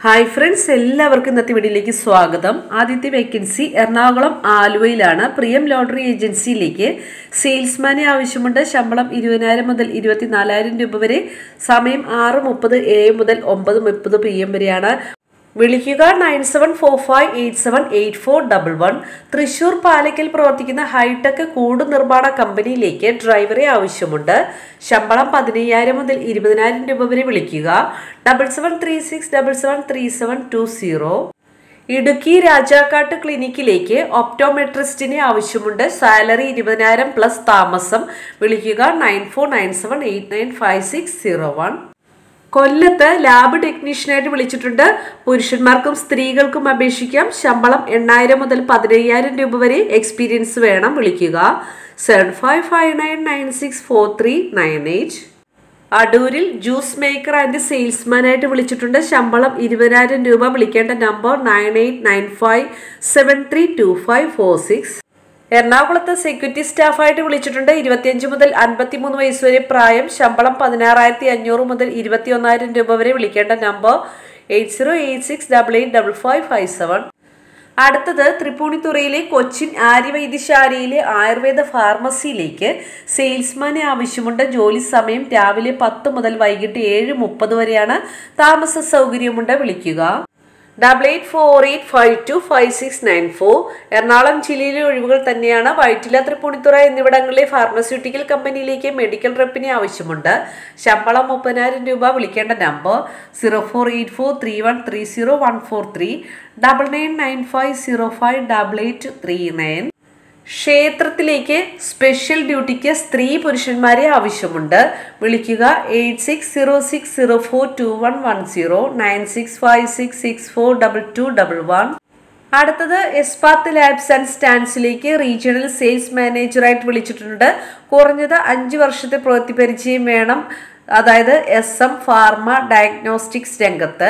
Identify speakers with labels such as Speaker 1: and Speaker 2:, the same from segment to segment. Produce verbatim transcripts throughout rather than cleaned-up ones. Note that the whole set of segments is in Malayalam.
Speaker 1: Hi friends, എല്ലാവർക്കും ഇന്നത്തെ വീഡിയോയിലേക്ക് സ്വാഗതം. ആദ്യത്തെ വേക്കൻസി എറണാകുളം ആലുവയിലാണ്. പ്രിയം ലോട്ടറി ഏജൻസിയിലേക്ക് സെയിൽസ്മാനെ ആവശ്യമുണ്ട്. ശമ്പളം ഇരുപതിനായിരം മുതൽ ഇരുപത്തിനാലായിരം രൂപ വരെ. സമയം ആറ് മുപ്പത് എ എം മുതൽ ഒമ്പത് മുപ്പത് പി എം വരെയാണ്. വിളിക്കുക nine seven four five eight seven eight four double one. Thrissur Palakkal പ്രവർത്തിക്കുന്ന ഹൈടെക് കൂട് നിർമ്മാണ കമ്പനിയിലേക്ക് ഡ്രൈവറെ ആവശ്യമുണ്ട്. ശമ്പളം പതിനയ്യായിരം മുതൽ ഇരുപതിനായിരം രൂപ വരെ. വിളിക്കുക double seven three six double seven three seven two zero. Idukki രാജാക്കാട്ട് ക്ലിനിക്കിലേക്ക് ഒപ്റ്റോമെട്രിസ്റ്റിനെ ആവശ്യമുണ്ട്. സാലറി ഇരുപതിനായിരം പ്ലസ് താമസം. വിളിക്കുക nine four nine seven eight nine five six zero one. കൊല്ലത്ത് ലാബ് ടെക്നീഷ്യനായിട്ട് വിളിച്ചിട്ടുണ്ട്. പുരുഷന്മാർക്കും സ്ത്രീകൾക്കും അപേക്ഷിക്കാം. ശമ്പളം എണ്ണായിരം മുതൽ പതിനയ്യായിരം രൂപ വരെ. എക്സ്പീരിയൻസ് വേണം. വിളിക്കുക seven five five nine nine six four three nine eight. അടൂരിൽ ജ്യൂസ് മേക്കർ ആൻഡ് സെയിൽസ്മാനായിട്ട് വിളിച്ചിട്ടുണ്ട്. ശമ്പളം ഇരുപതിനായിരം രൂപ. വിളിക്കേണ്ട number nine eight nine five seven three two five four six. എറണാകുളത്ത് സെക്യൂരിറ്റി സ്റ്റാഫായിട്ട് വിളിച്ചിട്ടുണ്ട്. ഇരുപത്തിയഞ്ച് മുതൽ അൻപത്തിമൂന്ന് വയസ്സ് വരെ പ്രായം. ശമ്പളം പതിനാറായിരത്തി അഞ്ഞൂറ് മുതൽ ഇരുപത്തി ഒന്നായിരം രൂപ വരെ. വിളിക്കേണ്ട number eight zero eight six double eight double five five seven. അടുത്തത് തൃപ്പൂണിത്തുറയിലെ കൊച്ചിൻ ആര്യവൈദ്യശാലയിലെ ആയുർവേദ ഫാർമസിയിലേക്ക് സെയിൽസ്മാനെ ആവശ്യമുണ്ട്. ജോലി സമയം രാവിലെ പത്ത് മുതൽ വൈകിട്ട് ഏഴ് മുപ്പത് വരെയാണ്. താമസ സൗകര്യമുണ്ട്. വിളിക്കുക double eight four eight five two five six nine four. Ernakulam ജില്ലയിലെ ഒഴിവുകൾ തന്നെയാണ്. വൈറ്റില, തൃപ്പൂണിത്തുറ എന്നിവിടങ്ങളിലെ ഫാർമസ്യൂട്ടിക്കൽ കമ്പനിയിലേക്ക് മെഡിക്കൽ റെപ്പിനെ ആവശ്യമുണ്ട്. ശമ്പളം മുപ്പതിനായിരം രൂപ. വിളിക്കേണ്ട number zero four eight four three one three zero one four three double nine nine five zero five double eight three nine. ക്ഷേത്രത്തിലേക്ക് സ്പെഷ്യൽ ഡ്യൂട്ടിക്ക് സ്ത്രീ പുരുഷന്മാരെ ആവശ്യമുണ്ട്. വിളിക്കുക eight six zero six zero four two one one zero nine six five six six four double two double one. അടുത്തത് എസ്പാത്ത് ലാബ്സ് ആൻഡ് സ്റ്റാൻഡ്സിലേക്ക് റീജിയണൽ സെയിൽസ് മാനേജറായിട്ട് വിളിച്ചിട്ടുണ്ട്. കുറഞ്ഞത് അഞ്ച് വർഷത്തെ പ്രവൃത്തി പരിചയം വേണം. അതായത് എസ് എം ഫാർമ ഡയഗ്നോസ്റ്റിക്സ് രംഗത്ത്.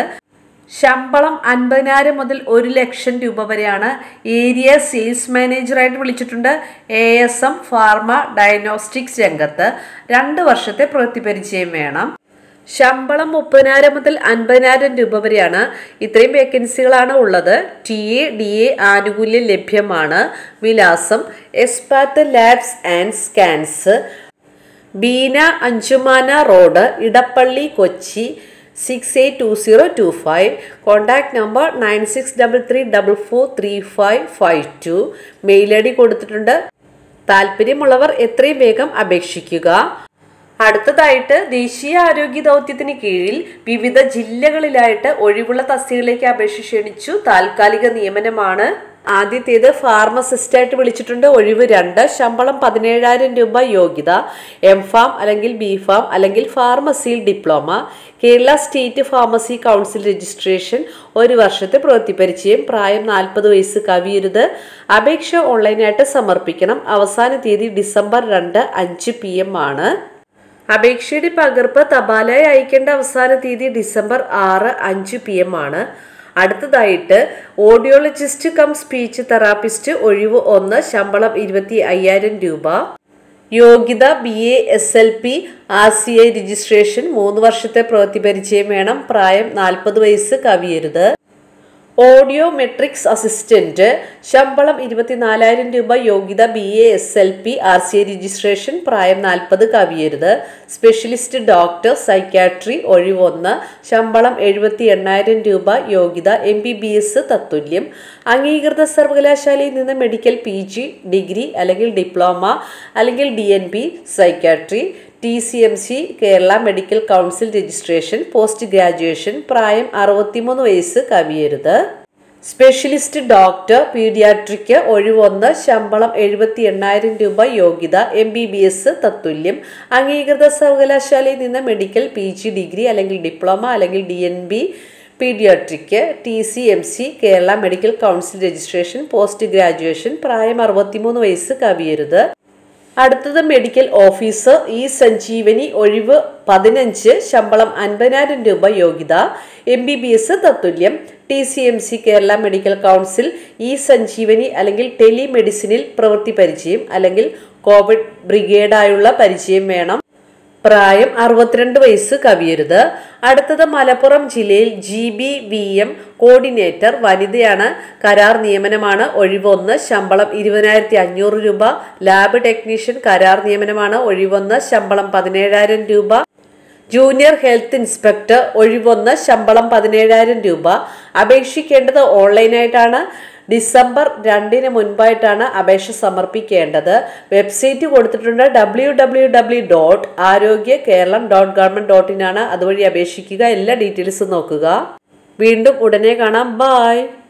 Speaker 1: ശമ്പളം അൻപതിനായിരം മുതൽ ഒരു ലക്ഷം രൂപ വരെയാണ്. ഏരിയ സെയിൽസ് മാനേജറായിട്ട് വിളിച്ചിട്ടുണ്ട്. A S M pharma diagnostics രംഗത്ത്. രണ്ട് വർഷത്തെ പ്രവൃത്തി പരിചയം വേണം. ശമ്പളം മുപ്പതിനായിരം മുതൽ അൻപതിനായിരം രൂപ വരെയാണ്. ഇത്രയും വേക്കൻസികളാണ് ഉള്ളത്. ടി എ ഡി എ ആനുകൂല്യം ലഭ്യമാണ്. വിലാസം എസ്പാത്ത് ലാബ്സ് ആൻഡ് സ്കാൻസ്, ബീന Anchumana road, Edappally, Kochi six eight two zero two five. Contact number nine six double three double four three five five two. Mail I D കൊടുത്തിട്ടുണ്ട്. താല്പര്യമുള്ളവർ എത്രയും വേഗം അപേക്ഷിക്കുക. അടുത്തതായിട്ട് ദേശീയ ആരോഗ്യ ദൗത്യത്തിന് കീഴിൽ വിവിധ ജില്ലകളിലായിട്ട് ഒഴിവുള്ള തസ്തികയിലേക്ക് അപേക്ഷ ക്ഷണിച്ചു. താൽക്കാലിക നിയമനമാണ്. ആദ്യത്തേത് ഫാർമസിസ്റ്റായിട്ട് വിളിച്ചിട്ടുണ്ട്. ഒഴിവ് രണ്ട്. ശമ്പളം പതിനേഴായിരം രൂപ. യോഗ്യത എം ഫാം അല്ലെങ്കിൽ ബി ഫാം അല്ലെങ്കിൽ ഫാർമസിയിൽ diploma. Kerala state pharmacy council registration. ഒരു വർഷത്തെ പ്രവൃത്തി പരിചയം. പ്രായം നാൽപ്പത് വയസ്സ് കവിയരുത്. അപേക്ഷ ഓൺലൈനായിട്ട് സമർപ്പിക്കണം. അവസാന തീയതി ഡിസംബർ രണ്ട് അഞ്ച് പി എം ആണ്. അപേക്ഷയുടെ പകർപ്പ് തപാലായി അയക്കേണ്ട അവസാന തീയതി ഡിസംബർ ആറ് അഞ്ച് പി എം ആണ്. അടുത്തതായിട്ട് ഓഡിയോളജിസ്റ്റ് കം സ്പീച്ച് തെറാപ്പിസ്റ്റ്. ഒഴിവ് ഒന്ന്. ശമ്പളം ഇരുപത്തി അയ്യായിരം രൂപ. യോഗ്യത B A S L P R C I registration. മൂന്ന് വർഷത്തെ പ്രവൃത്തി പരിചയം വേണം. പ്രായം നാൽപ്പത് വയസ്സ് കവിയരുത്. Audio matrix assistant. ശമ്പളം ഇരുപത്തിനാലായിരം രൂപ. യോഗ്യത B A S L P R C I registration. പ്രായം നാൽപ്പത് കവിയരുത്. Specialist doctor psychiatry. ഒഴിവൊന്ന്. ശമ്പളം എഴുപത്തി എണ്ണായിരം രൂപ. യോഗ്യത എം ബി ബി എസ് തത്തുല്യം. അംഗീകൃത സർവകലാശാലയിൽ നിന്ന് മെഡിക്കൽ പി ജി, ഡിഗ്രി അല്ലെങ്കിൽ ഡിപ്ലോമ അല്ലെങ്കിൽ D N B psychiatry. T C M C Kerala medical council registration. Post graduation. പ്രായം അറുപത്തിമൂന്ന് വയസ്സ് കവിയരുത്. Specialist doctor പീഡിയാട്രിക്ക്. ഒഴിവൊന്ന്. ശമ്പളം എഴുപത്തി എണ്ണായിരം രൂപ. യോഗ്യത എം ബി ബി എസ് തത്തുല്യം. അംഗീകൃത സർവകലാശാലയിൽ നിന്ന് മെഡിക്കൽ പി ജി, ഡിഗ്രി അല്ലെങ്കിൽ ഡിപ്ലോമ അല്ലെങ്കിൽ D N B paediatric. T C M C Kerala medical council registration. Post graduation. പ്രായം അറുപത്തിമൂന്ന് വയസ്സ് കവിയരുത്. അടുത്തത് മെഡിക്കൽ ഓഫീസർ ഇ സഞ്ജീവനി. ഒഴിവ് പതിനഞ്ച്. ശമ്പളം അൻപതിനായിരം രൂപ. യോഗ്യത എം ബി ബി എസ് തത്തുല്യം. T C M C Kerala medical council e Sanjeevani അല്ലെങ്കിൽ ടെലിമെഡിസിനിൽ പ്രവൃത്തി പരിചയം അല്ലെങ്കിൽ കോവിഡ് ബ്രിഗേഡായുള്ള പരിചയം വേണം. പ്രായം അറുപത്തിരണ്ട് വയസ്സ് കവിയരുത്. അടുത്തത് മലപ്പുറം ജില്ലയിൽ G B V M coordinator വനിതയാണ്. കരാർ നിയമനമാണ്. ഒഴിവൊന്ന്. ശമ്പളം ഇരുപതിനായിരത്തി അഞ്ഞൂറ് രൂപ. ലാബ് ടെക്നീഷ്യൻ കരാർ നിയമനമാണ്. ഒഴിവൊന്ന്. ശമ്പളം പതിനേഴായിരം രൂപ. ജൂനിയർ ഹെൽത്ത് ഇൻസ്പെക്ടർ ഒഴിവൊന്ന്. ശമ്പളം പതിനേഴായിരം രൂപ. അപേക്ഷിക്കേണ്ടത് ഓൺലൈനായിട്ടാണ്. ഡിസംബർ രണ്ടിന് മുൻപായിട്ടാണ് അപേക്ഷ സമർപ്പിക്കേണ്ടത്. വെബ്സൈറ്റ് കൊടുത്തിട്ടുണ്ട് W W W dot Arogya Keralam dot government dot in ആണ്. അതുവഴി അപേക്ഷിക്കുക. എല്ലാ ഡീറ്റെയിൽസും നോക്കുക. വീണ്ടും ഉടനെ കാണാം. ബൈ.